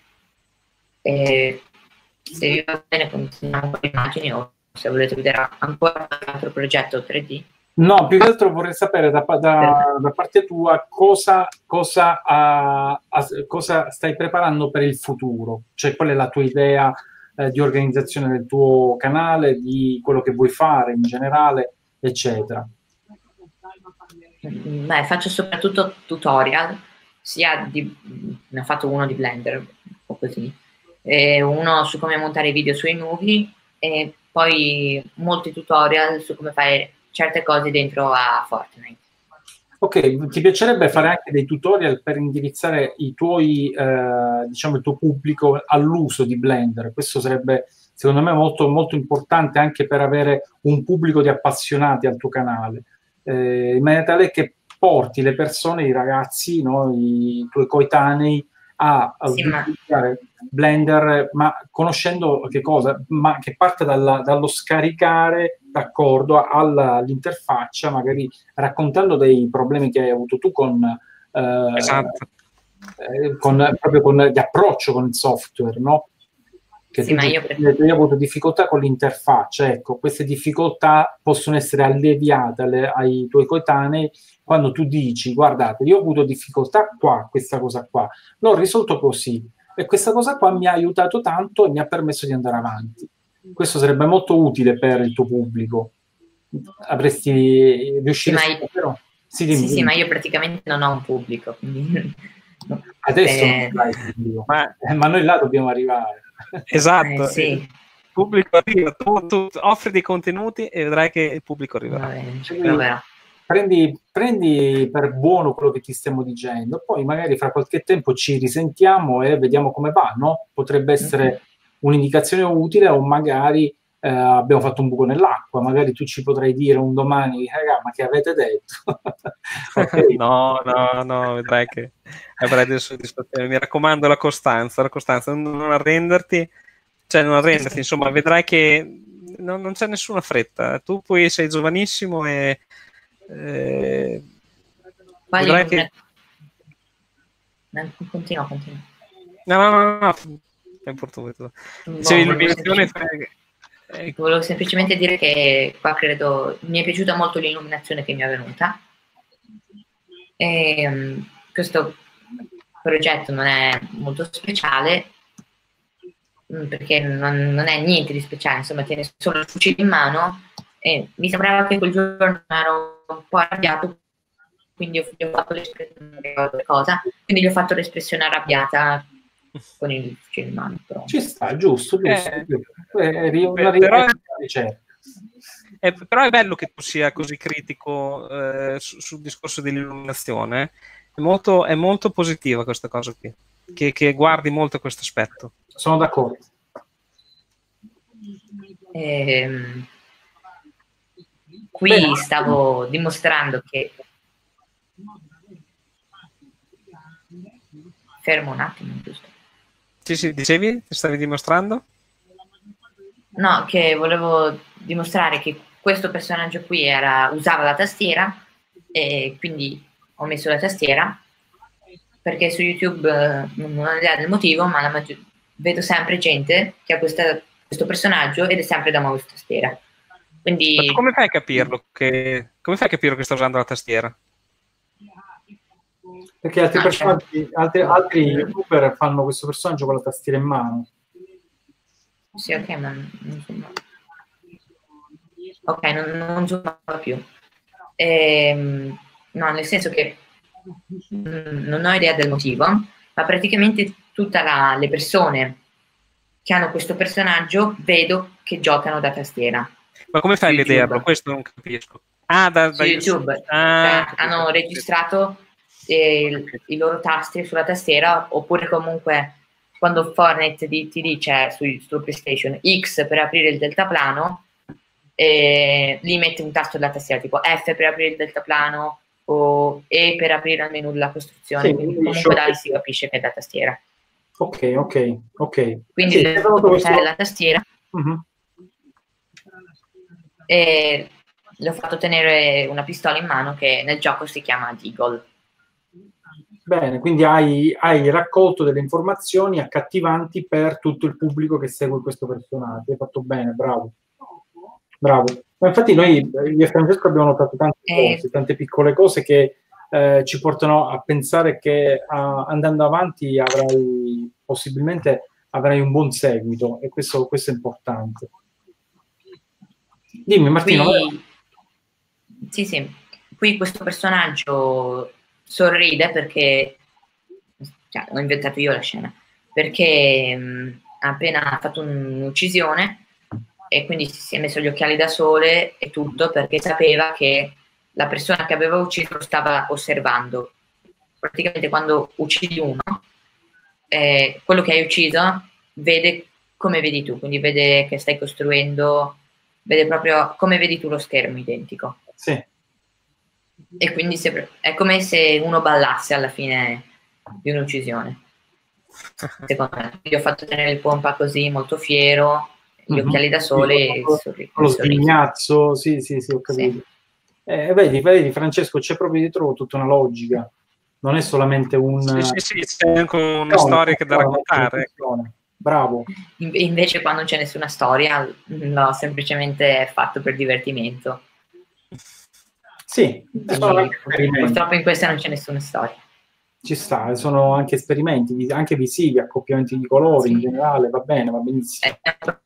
E se vi va bene continuiamo con le immagini o se volete vedere ancora un altro progetto tre D. No, più che altro vorrei sapere da, da, da parte tua cosa, cosa, uh, cosa stai preparando per il futuro, cioè qual è la tua idea eh, di organizzazione del tuo canale, di quello che vuoi fare in generale, eccetera. Beh, faccio soprattutto tutorial, sia di, ne ho fatto uno di Blender, un po' così, e uno su come montare video sui nuovi e poi molti tutorial su come fare certe cose dentro a Fortnite. Ok, ti piacerebbe fare anche dei tutorial per indirizzare i tuoi, eh, diciamo, il tuo pubblico all'uso di Blender? Questo sarebbe, secondo me, molto, molto importante anche per avere un pubblico di appassionati al tuo canale, eh, in maniera tale che porti le persone, i ragazzi, no, i tuoi coetanei, a, a Sì, utilizzare ma... Blender, ma conoscendo che cosa? Ma che parte dalla, dallo scaricare, d'accordo, all'interfaccia, magari raccontando dei problemi che hai avuto tu con, eh, Esatto. eh, con proprio con di approccio con il software, no? Che sì, tu ma io... hai avuto difficoltà con l'interfaccia, ecco, queste difficoltà possono essere alleviate alle, ai tuoi coetanei quando tu dici, guardate, io ho avuto difficoltà qua, questa cosa qua, l'ho risolto così, e questa cosa qua mi ha aiutato tanto e mi ha permesso di andare avanti. Questo sarebbe molto utile per il tuo pubblico. Avresti riusciresti sì, ma io... però? Sì, sì, dimmi, sì, dimmi. ma io praticamente non ho un pubblico, quindi... Adesso eh... non hai il pubblico, ma... Eh, ma noi là dobbiamo arrivare. Esatto. Eh, sì. Il pubblico arriva, tu, tu offri dei contenuti e vedrai che il pubblico arriverà. Vabbè, prendi, prendi per buono quello che ti stiamo dicendo, poi magari fra qualche tempo ci risentiamo e vediamo come va, no? Potrebbe essere un'indicazione utile, o magari eh, abbiamo fatto un buco nell'acqua, magari tu ci potrai dire un domani, raga, ma che avete detto? Okay. No, no, no, vedrai che avrai delle soddisfazioni. Mi raccomando, la costanza, la costanza, non, non arrenderti, cioè non arrenderti, insomma, vedrai che non, non c'è nessuna fretta. Tu poi sei giovanissimo e eh, vedrai che... Continua, continua. No, no, no, no, è importante. No, Dicevi, volevo, l'illuminazione... semplicemente... volevo semplicemente dire che qua credo mi è piaciuta molto l'illuminazione che mi è venuta. E, um, questo progetto non è molto speciale perché non, non è niente di speciale, insomma tiene solo il fucile in mano e mi sembrava che quel giorno ero un po' arrabbiato, quindi gli ho fatto l'espressione cosa, quindi gli ho fatto l'espressione arrabbiata con il fucile in mano. Però. Ci sta, giusto, giusto. Eh, eh, una però, ricerca. È, però è bello che tu sia così critico eh, su, sul discorso dell'illuminazione. È molto, è molto positiva questa cosa qui, che, che guardi molto questo aspetto. Sono d'accordo. Ehm, qui Beh, stavo dimostrando che... Fermo un attimo, giusto? Sì, sì, dicevi? Stavi dimostrando? No, che volevo dimostrare che questo personaggio qui era, usava la tastiera, e quindi ho messo la tastiera, perché su YouTube eh, non ho idea del motivo, ma la maggior, vedo sempre gente che ha questa, questo personaggio ed è sempre da mouse tastiera. Quindi, come fai a capirlo? Che, come fai a capire che sta usando la tastiera? Perché altri, personaggi, altri, altri youtuber fanno questo personaggio con la tastiera in mano. Sì, ok, ma non zoomava. Ok, non, non zoomava più. Ehm, no, nel senso che mh, non ho idea del motivo, ma praticamente tutte le persone che hanno questo personaggio vedo che giocano da tastiera. Ma come fai a vederlo? Questo non capisco. Ah, da, su da YouTube. ah, cioè, hanno registrato eh, i loro tasti sulla tastiera, oppure comunque quando Fortnite ti, ti dice su, su PlayStation X per aprire il deltaplano, eh, lì metti un tasto della tastiera tipo F per aprire il deltaplano o E per aprire il menu della costruzione, sì, quindi comunque da lì si capisce che è da tastiera. Ok, ok, ok. Quindi sì, le questo... la tastiera uh-huh. E le ho fatto tenere una pistola in mano che nel gioco si chiama Deagle. Bene, quindi hai, hai raccolto delle informazioni accattivanti per tutto il pubblico che segue questo personaggio. Hai fatto bene, bravo. Bravo. Ma infatti noi, io e Francesco, abbiamo notato tante cose, eh. tante piccole cose che eh, ci portano a pensare che uh, andando avanti avrai, possibilmente avrai un buon seguito, e questo, questo è importante. Dimmi, Martino. Qui, sì, sì. Qui questo personaggio sorride perché, cioè, ho inventato io la scena, perché mh, ha appena fatto un'uccisione e quindi si è messo gli occhiali da sole e tutto, perché sapeva che la persona che aveva ucciso lo stava osservando. Praticamente quando uccidi uno, eh, quello che hai ucciso vede come vedi tu, quindi vede che stai costruendo, vede proprio come vedi tu lo schermo identico. Sì. E quindi se, è come se uno ballasse alla fine di un'uccisione. Secondo me. Io ho fatto tenere il pompa così, molto fiero, gli mm-hmm. occhiali da sole sì, e lo, sorri- lo sghignazzo, sì, sì, sì, ho capito. Sì. Eh, vedi, vedi, Francesco, c'è proprio dietro tutta una logica. Non è solamente un... Sì, sì, sì, c'è anche una no, storia no, che da raccontare. Bravo. Invece qua non c'è nessuna storia, l'ho semplicemente fatto per divertimento. Sì, sono purtroppo in questa non c'è nessuna storia. Ci sta, sono anche esperimenti, anche visivi, accoppiamenti di colori, sì. In generale, va bene, va benissimo. Eh,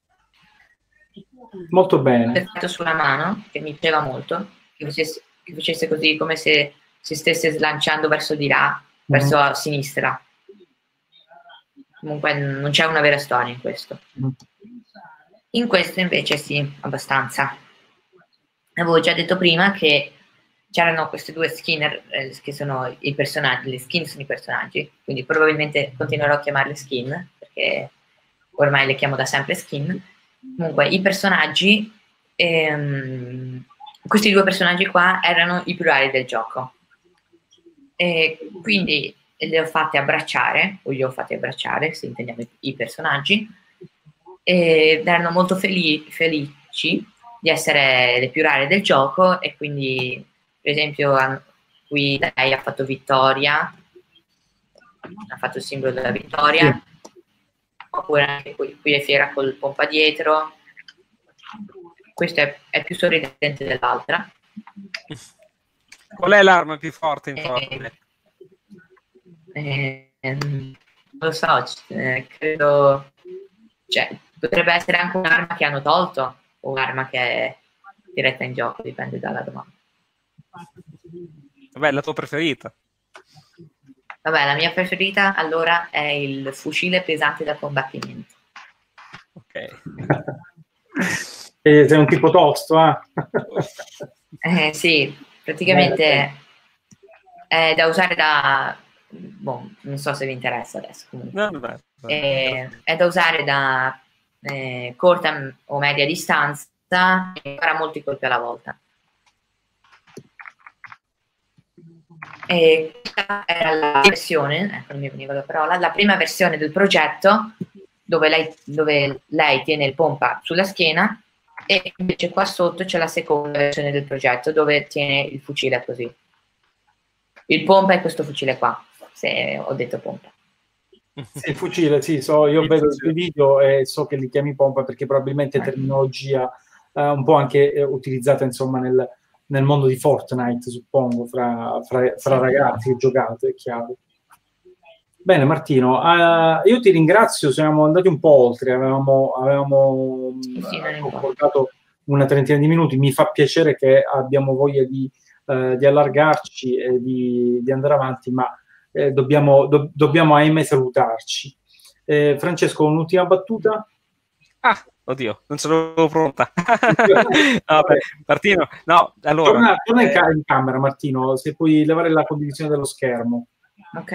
molto bene. Ho fatto sulla mano, che mi piaceva molto, che facesse, che facesse così come se si stesse slanciando verso di là, mm-hmm. verso a sinistra. Comunque non c'è una vera storia in questo. Mm. In questo invece sì, abbastanza. Avevo già detto prima che c'erano queste due skin eh, che sono i personaggi, le skin sono i personaggi, quindi probabilmente continuerò a chiamarle skin, perché ormai le chiamo da sempre skin. Comunque i personaggi, ehm, questi due personaggi qua erano i più rari del gioco. E quindi le ho fatte abbracciare, o li ho fatti abbracciare, se intendiamo i, i personaggi, ed erano molto feli- felici di essere le più rare del gioco, e quindi per esempio qui lei ha fatto vittoria, ha fatto il simbolo della vittoria, sì. Oppure anche qui, qui è fiera col pompa dietro, questa è, è più sorridente dell'altra. Qual è l'arma più forte in Fortnite? Eh, eh, non lo so, eh, credo, cioè, potrebbe essere anche un'arma che hanno tolto o un'arma che è diretta in gioco, dipende dalla domanda. Vabbè, la tua preferita? Vabbè, la mia preferita allora è il fucile pesante da combattimento. Ok. E sei un tipo tosto, eh? eh sì, praticamente Beh, è da usare da... Boh, non so se vi interessa adesso. No, no, no. Eh, è da usare da eh, corta o media distanza e farà molti colpi alla volta. E questa era la versione, ecco, non mi veniva la parola, la prima versione del progetto dove lei, dove lei tiene il pompa sulla schiena e invece qua sotto c'è la seconda versione del progetto dove tiene il fucile così. Il pompa è questo fucile qua, se ho detto pompa. Sì, il fucile, sì, so, io vedo i tuoi video e so che li chiami pompa perché probabilmente è terminologia eh, un po' anche eh, utilizzata insomma nel, nel mondo di Fortnite, suppongo, fra, fra, fra ragazzi che giocate, è chiaro. Bene Martino, uh, io ti ringrazio, siamo andati un po' oltre, avevamo, avevamo sì, sì, portato una trentina di minuti, mi fa piacere che abbiamo voglia di, uh, di allargarci e di, di andare avanti, ma eh, dobbiamo, do, dobbiamo ahimè salutarci. Eh, Francesco, un'ultima battuta? Ah, oddio, non ce l'avevo pronta. No, beh, Martino, no, allora... Torna, torna eh... in, ca- in camera Martino, se puoi levare la condivisione dello schermo. Ok.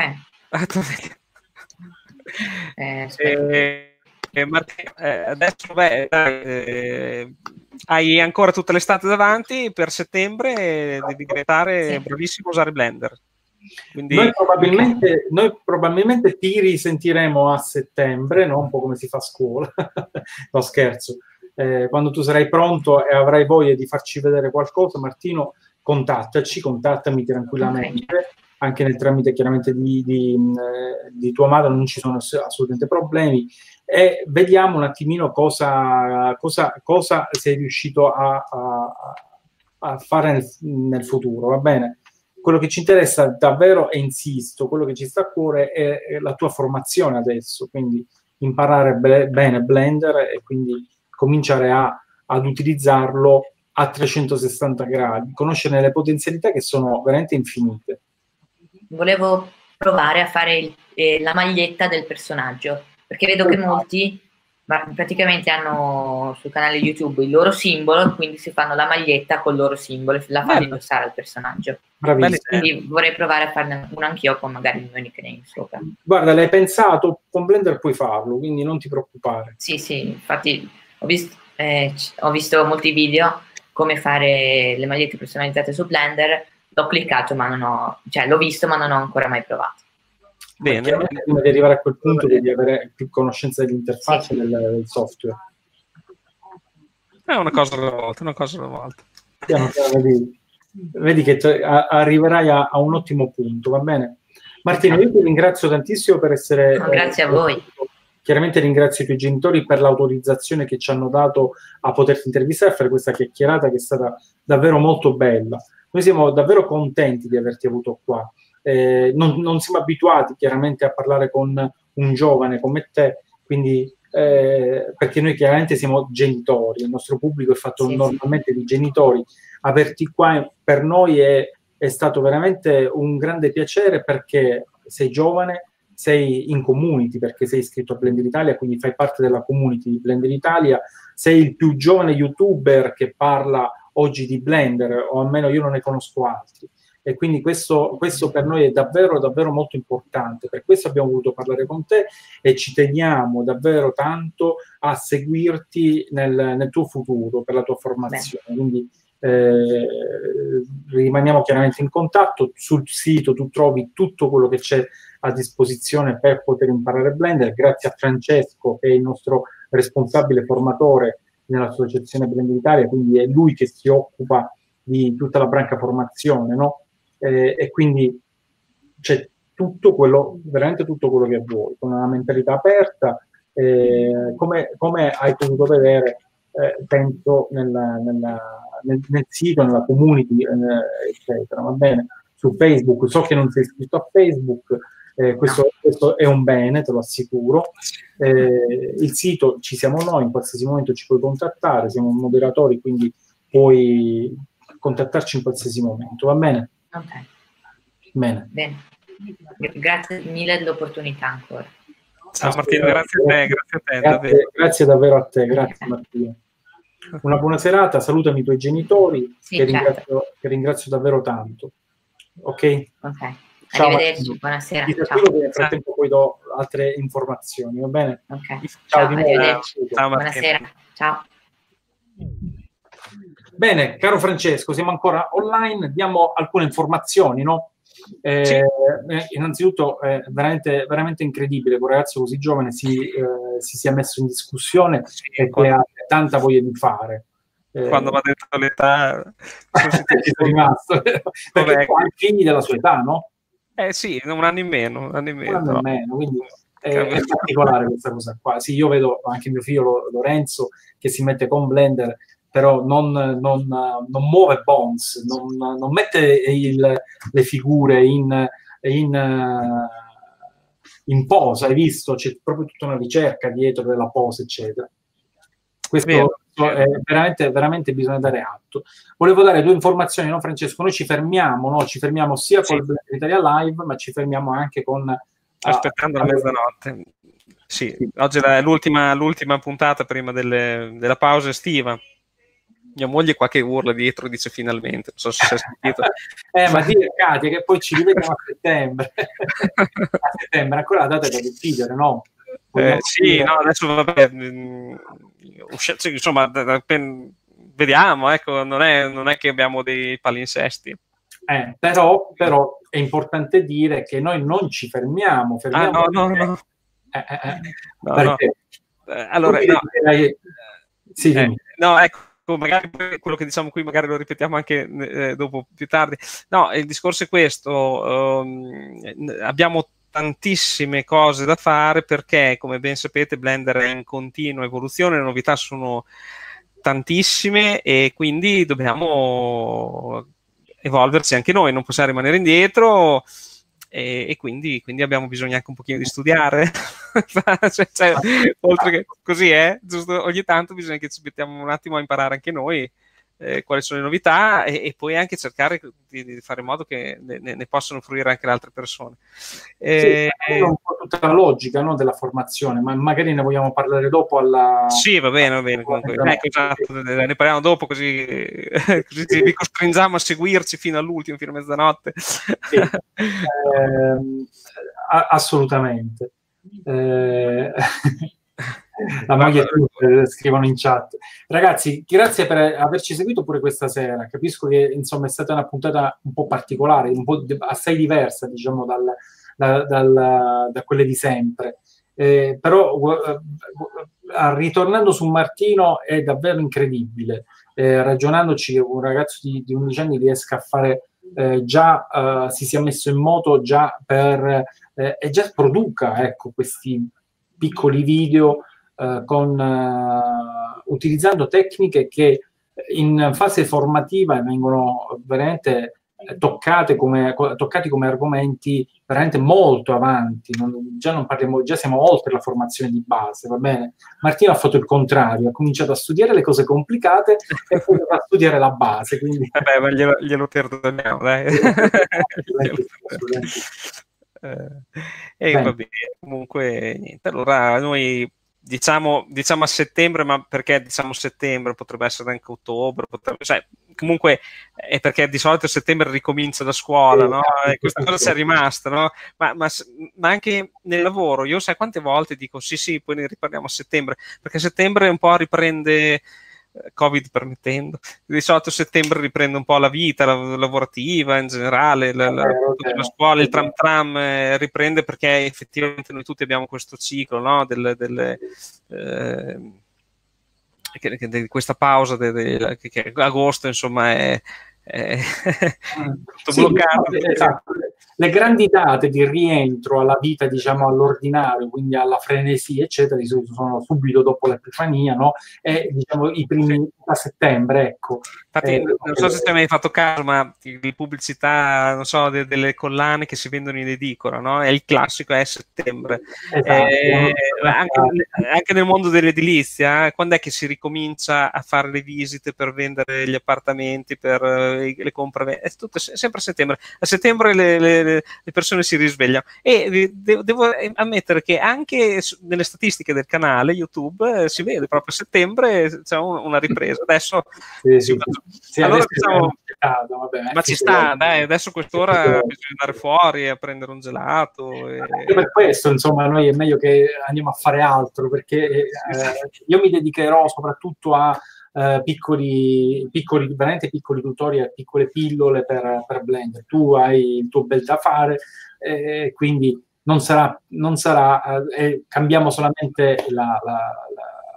eh, eh, eh, Martino, eh, adesso beh, eh, hai ancora tutta l'estate davanti, per settembre eh, devi diventare sì. bravissimo a usare Blender. Quindi, noi, probabilmente, okay. noi probabilmente ti risentiremo a settembre, no? Un po' come si fa a scuola, no scherzo. Eh, quando tu sarai pronto e avrai voglia di farci vedere qualcosa, Martino, contattaci, contattami tranquillamente. Okay. Anche nel tramite chiaramente di, di, eh, di tua madre non ci sono assolutamente problemi, e vediamo un attimino cosa, cosa, cosa sei riuscito a, a, a fare nel, nel futuro, va bene? Quello che ci interessa davvero, e insisto, quello che ci sta a cuore è, è la tua formazione adesso, quindi imparare be- bene Blender e quindi cominciare a, ad utilizzarlo a trecentosessanta gradi, conoscere le potenzialità che sono veramente infinite. Volevo provare a fare il, eh, la maglietta del personaggio, perché vedo che molti ma, praticamente hanno sul canale YouTube il loro simbolo, quindi si fanno la maglietta col loro simbolo e la fanno indossare al personaggio. Bravissimo. Quindi vorrei provare a farne una anch'io con magari il mio nickname sopra. Guarda, l'hai pensato, con Blender puoi farlo, quindi non ti preoccupare. Sì, sì, infatti ho visto, eh, ho visto molti video come fare le magliette personalizzate su Blender. L'ho cliccato ma non ho, cioè l'ho visto ma non ho ancora mai provato. Bene, chiaramente prima di arrivare a quel punto devi avere più conoscenza dell'interfaccia sì. del, del software. È una cosa alla volta, una cosa alla volta. Piano, piano, vedi, vedi che t- a- arriverai a, a un ottimo punto, va bene? Martino, io ti ringrazio tantissimo per essere... No, grazie eh, a voi. Chiaramente ringrazio i tuoi genitori per l'autorizzazione che ci hanno dato a poterti intervistare e fare questa chiacchierata che è stata davvero molto bella. Noi siamo davvero contenti di averti avuto qua. Eh, non, non siamo abituati chiaramente a parlare con un giovane come te, quindi eh, perché noi chiaramente siamo genitori, il nostro pubblico è fatto sì, normalmente sì. di genitori. Averti qua per noi è, è stato veramente un grande piacere perché sei giovane, sei in community perché sei iscritto a Blender Italia, quindi fai parte della community di Blender Italia, sei il più giovane youtuber che parla oggi di Blender, o almeno io non ne conosco altri, e quindi questo, questo per noi è davvero davvero molto importante. Per questo abbiamo voluto parlare con te e ci teniamo davvero tanto a seguirti nel, nel tuo futuro, per la tua formazione. Beh. Quindi eh, rimaniamo chiaramente in contatto. Sul sito tu trovi tutto quello che c'è a disposizione per poter imparare Blender. Grazie a Francesco, che è il nostro responsabile formatore nell'associazione Blender Italia, quindi è lui che si occupa di tutta la branca formazione, no? Eh, e quindi c'è tutto quello, veramente tutto quello che vuoi, con una mentalità aperta, eh, come, come hai potuto vedere, eh, penso, nella, nella, nel, nel sito, nella community, eh, eccetera, va bene? Su Facebook, so che non sei iscritto a Facebook, eh, questo, questo è un bene, te lo assicuro. Eh, il sito ci siamo noi, in qualsiasi momento ci puoi contattare, siamo moderatori, quindi puoi contattarci in qualsiasi momento, va bene? Ok. Bene. Bene. Grazie mille dell'opportunità ancora. Ciao Martino, grazie a te, grazie a te. Grazie, davvero. grazie davvero a te, grazie Martino. Una buona serata, salutami i tuoi genitori, sì, che, certo. ringrazio, che ringrazio davvero tanto. Ok? Ok. Ciao, arrivederci, Martino. Buonasera. Ti ciao. Che nel frattempo poi do altre informazioni, va bene? Ok. Ciao, ciao di arrivederci. Ciao, buonasera. Ciao. Bene, caro Francesco, siamo ancora online, diamo alcune informazioni, no? Eh, sì. eh, innanzitutto è veramente, veramente incredibile che un ragazzo così giovane si, eh, si sia messo in discussione sì, e che ha tanta voglia di fare. Eh, quando va detto l'età sono rimasto perché qua i figli della sua età, no? Eh sì, un anno in meno, un anno in meno, un anno in meno, quindi è, è particolare questa cosa qua. Sì, io vedo anche mio figlio Lorenzo che si mette con Blender, però non, non, non muove Bones, non, non mette il, le figure in, in, in posa, hai visto? C'è proprio tutta una ricerca dietro della posa, eccetera. Questo vero, è veramente, veramente bisogna dare atto. Volevo dare due informazioni, no, Francesco? Noi ci fermiamo, no? Ci fermiamo sia sì. con il Italia Live, ma ci fermiamo anche con... Aspettando uh, la mezzanotte. Sì, oggi è l'ultima, l'ultima puntata prima delle, della pausa estiva. Mia moglie qua che urla dietro, dice finalmente, non so se si è sentito. eh, ma dire Katia che poi ci rivediamo a settembre. A settembre, ancora la data da decidere, no? Eh, sì, no, adesso vabbè, insomma, vediamo, ecco, non è, non è che abbiamo dei palinsesti. Eh, però, però è importante dire che noi non ci fermiamo. fermiamo ah, no, no, no. Eh, eh, eh. no, perché? no. Eh, allora, no. Direi... Sì, eh, no, ecco, magari quello che diciamo qui magari lo ripetiamo anche eh, dopo, più tardi. No, il discorso è questo, um, abbiamo tantissime cose da fare perché, come ben sapete, Blender è in continua evoluzione, le novità sono tantissime e quindi dobbiamo evolversi anche noi, non possiamo rimanere indietro e, e quindi, quindi abbiamo bisogno anche un pochino di studiare. cioè, cioè, oltre che così è, giusto, ogni tanto bisogna che ci mettiamo un attimo a imparare anche noi eh, quali sono le novità e, e poi anche cercare di, di fare in modo che ne, ne possano fruire anche le altre persone. Eh, sì, è un po' tutta la logica, no, della formazione, ma magari ne vogliamo parlare dopo alla... Sì, va bene, va bene. Comunque. Ecco, esatto, ne parliamo dopo così, così sì. vi costringiamo a seguirci fino all'ultimo, fino a mezzanotte. Sì. eh, assolutamente. Eh... La moglie tutte scrivono in chat. Ragazzi, grazie per averci seguito pure questa sera. Capisco che insomma è stata una puntata un po' particolare, un po' assai diversa, diciamo, dal, da, dal, da quelle di sempre. Eh, però eh, ritornando su Martino è davvero incredibile. Eh, ragionandoci che un ragazzo di, di undici anni riesca a fare eh, già eh, si sia messo in moto già per eh, e già produca, ecco, questi piccoli video Uh, con, uh, utilizzando tecniche che in fase formativa vengono veramente toccate come, toccati come argomenti veramente molto avanti. Non, già non parliamo, già siamo oltre la formazione di base, va bene? Martino ha fatto il contrario, ha cominciato a studiare le cose complicate e poi a studiare la base. Quindi... Vabbè, ma glielo, glielo perdoniamo, dai. eh, e va bene, comunque niente. Allora noi Diciamo, diciamo a settembre, ma perché diciamo settembre? Potrebbe essere anche ottobre, potrebbe, cioè, comunque è perché di solito a settembre ricomincia la scuola, no? E questa cosa c'è rimasta, no? Ma, ma, ma anche nel lavoro, io sai quante volte dico sì sì, poi ne riparliamo a settembre, perché a settembre un po' riprende, Covid permettendo, di solito a settembre riprende un po' la vita la, lavorativa in generale, la, la, okay, la scuola, il tram tram eh, riprende perché effettivamente noi tutti abbiamo questo ciclo, no? Del, del, eh, che, che, di questa pausa de, de, che, che agosto insomma è, è tutto sì, bloccato. Esatto. Le grandi date di rientro alla vita, diciamo, all'ordinario, quindi alla frenesia, eccetera, di solito sono subito dopo l'Epifania, no? E diciamo i primi a settembre, ecco. Infatti, eh, non so se ti hai mai fatto caso, ma di pubblicità, non so, de, delle collane che si vendono in edicola, no? E il classico è settembre. Esatto. Eh, anche, anche nel mondo dell'edilizia, eh, quando è che si ricomincia a fare le visite per vendere gli appartamenti, per eh, le compre? È tutto sempre a settembre. A settembre le, le le persone si risvegliano e de- devo ammettere che anche nelle statistiche del canale YouTube eh, si vede proprio a settembre c'è un- una ripresa adesso sì, sì, sì, allora adesso diciamo caldo, vabbè, ma ci sta, dai, adesso quest'ora bisogna andare fuori a prendere un gelato e... Anche per questo insomma noi è meglio che andiamo a fare altro perché eh, io mi dedicherò soprattutto a Uh, piccoli, piccoli, veramente piccoli tutorial, piccole pillole per, per Blender. Tu hai il tuo bel da fare, eh, quindi non sarà, non sarà eh, cambiamo solamente la, la, la,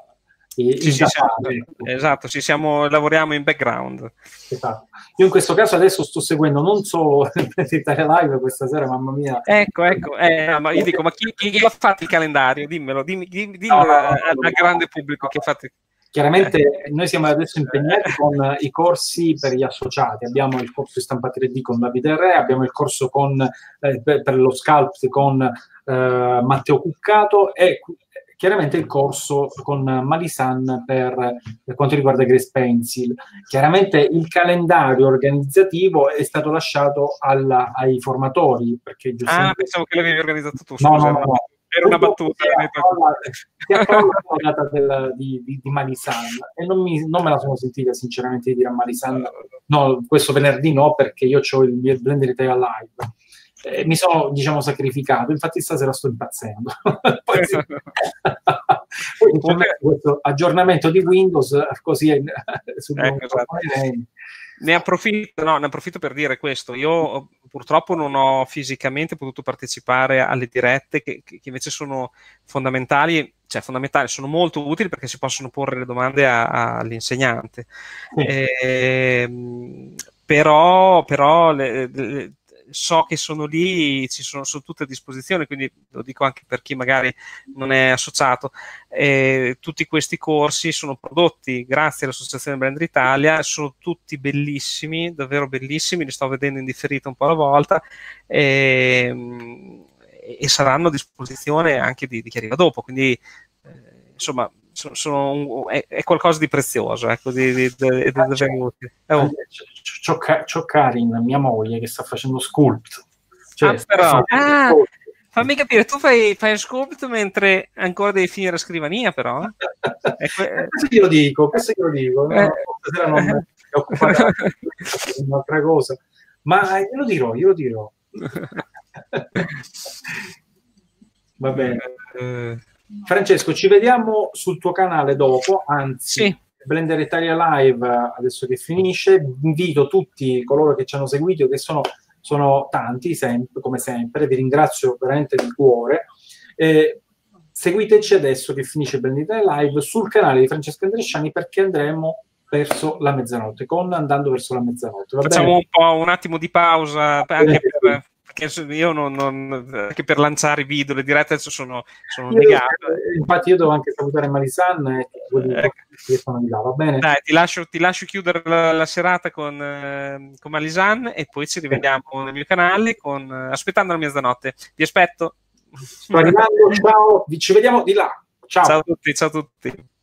I, sì, i sì, siamo, fare, esatto, ci siamo, lavoriamo in background. Esatto. Io in questo caso adesso sto seguendo non solo Italia Live questa sera, mamma mia. Ecco, ecco, eh, ma io dico, ma chi, chi, chi ha fatto il calendario? Dimmelo, dimmi, dimmi, dimmi no, no, no, al, no, al grande pubblico che ha fatto. Chiaramente eh. noi siamo adesso impegnati con i corsi per gli associati. Abbiamo il corso di stampa tre D con Davide Re, abbiamo il corso con, eh, per, per lo sculpt con eh, Matteo Cuccato e chiaramente il corso con Malisan per, per quanto riguarda Grace Pencil. Chiaramente il calendario organizzativo è stato lasciato alla, ai formatori. Perché ah, pensavo che l'avevi organizzato tu. No, no, no, no. Era una battuta. Ti approvo la data del, di, di, di Malisan e non, mi, non me la sono sentita sinceramente di dire a Malisan no, questo venerdì no, perché io ho il mio Blender Italia Live. Eh, mi sono, diciamo, sacrificato, infatti stasera sto impazzendo. Poi, sì. Poi diciamo, questo aggiornamento di Windows così è, ecco, esatto. Ne approfitto, no, ne approfitto per dire questo. Io purtroppo non ho fisicamente potuto partecipare alle dirette che, che invece sono fondamentali, cioè fondamentali, sono molto utili perché si possono porre le domande a, a, all'insegnante. Sì. Eh, però però le, le, so che sono lì, ci sono, sono tutte a disposizione, quindi lo dico anche per chi magari non è associato. Eh, tutti questi corsi sono prodotti grazie all'Associazione Blender Italia, sono tutti bellissimi, davvero bellissimi, li sto vedendo in differita un po' alla volta e, e saranno a disposizione anche di, di chi arriva dopo, quindi eh, insomma sono, sono un, è, è qualcosa di prezioso, ecco, di, di, di, di davvero utile. Oh. C'ho, c'ho Karin, mia moglie, che sta facendo sculpt. Cioè, ah, però, ah, fammi capire, tu fai, fai sculpt mentre ancora devi finire la scrivania, però? que- questo glielo dico, questo glielo dico. No? Eh. Stasera non mi è occupata di un'altra cosa. Ma glielo dirò, glielo dirò. Va bene. Eh. Francesco, ci vediamo sul tuo canale dopo, anzi... Sì. Blender Italia Live adesso che finisce, invito tutti coloro che ci hanno seguito, che sono, sono tanti sempre, come sempre, vi ringrazio veramente di cuore, eh, seguiteci adesso che finisce Blender Italia Live sul canale di Francesco Andresciani, perché andremo verso la mezzanotte, con andando verso la mezzanotte. Va Facciamo bene? un po' un attimo di pausa anche per... perché io non, non anche per lanciare i video, le dirette adesso sono, sono io negato. Devo, infatti io devo anche salutare Malisan e quelli ecco. che sono di là, va bene? Dai, ti lascio, ti lascio chiudere la, la serata con, eh, con Malisan e poi ci rivediamo eh. nel mio canale con, eh, aspettando la mezzanotte. Vi aspetto. Sto arrivando, ciao, ci vediamo di là. Ciao. Ciao a tutti, ciao a tutti.